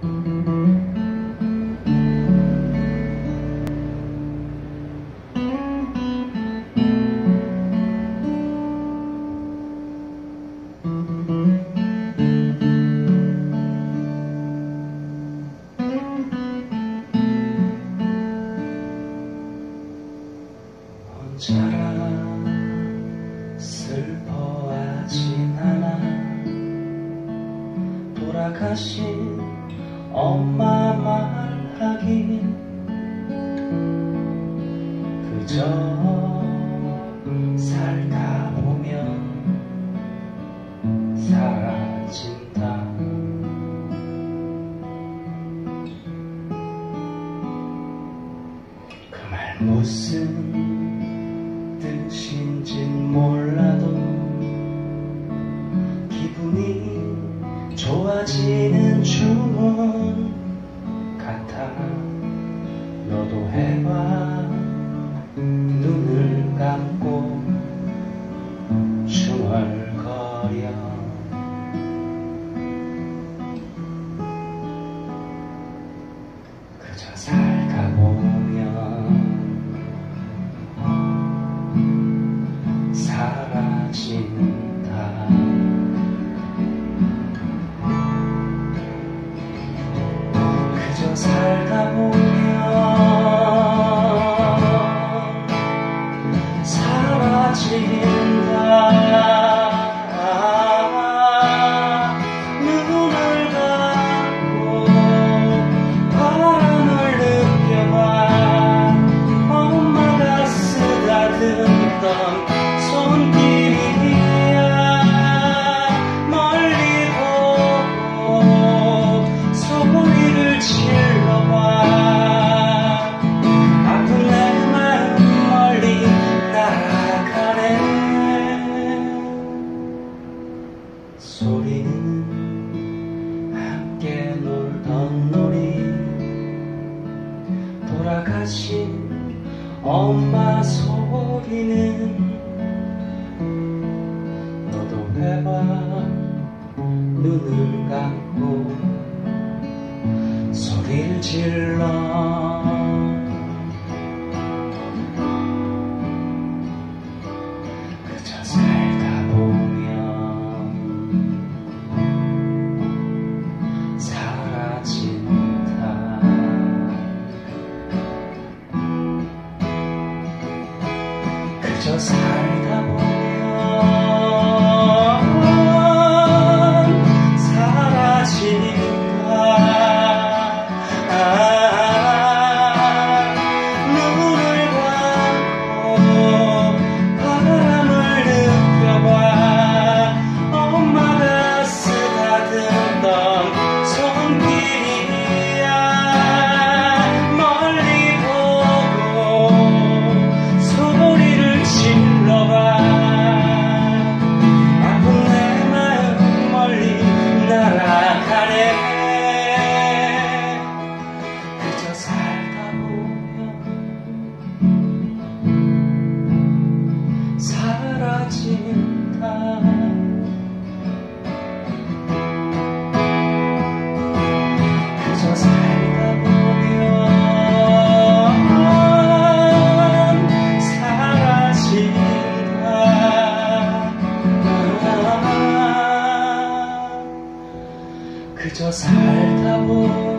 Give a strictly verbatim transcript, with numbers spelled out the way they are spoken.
혼자라 슬퍼하진 않아. 돌아가신 엄마 말하긴 그저 살다 보면 사라진다. 그 말 무슨 뜻인진 몰라도 기분이 좋아지는 주문 같아. 너도 해봐. 눈을 감고 중얼거려. 그저 살다 보면 사라진다. 그저 살다 보면 사라진다. 눈을 감고 바람을 느껴봐. 엄마가 쓰다듬던 손길이야. 멀리 보고 소리를 질러봐. 아픈 내 마음 멀리 날아가네. 소리는 함께 놀던 놀이. 돌아가신 엄마 소리는 너도 해봐. 눈을 감고 소리를 질러. 그저 살다 보면 사라진다. 그저 살다 보면 사라진다. 그저 살다 보면 사라진다. 그저 살다 보면